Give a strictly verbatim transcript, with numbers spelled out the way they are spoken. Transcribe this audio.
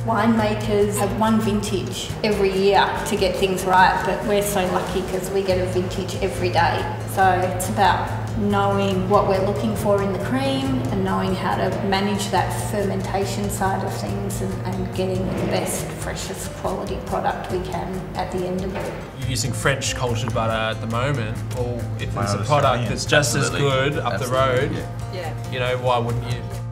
Winemakers have one vintage every year to get things right, but we're so lucky because we get a vintage every day. So it's about knowing what we're looking for in the cream and knowing how to manage that fermentation side of things and, and getting the best, freshest quality product we can at the end of it. You're using French cultured butter at the moment. Well, if Why there's not a product Australian? that's just Absolutely. as good up Absolutely. the road, Yeah. you know, why wouldn't you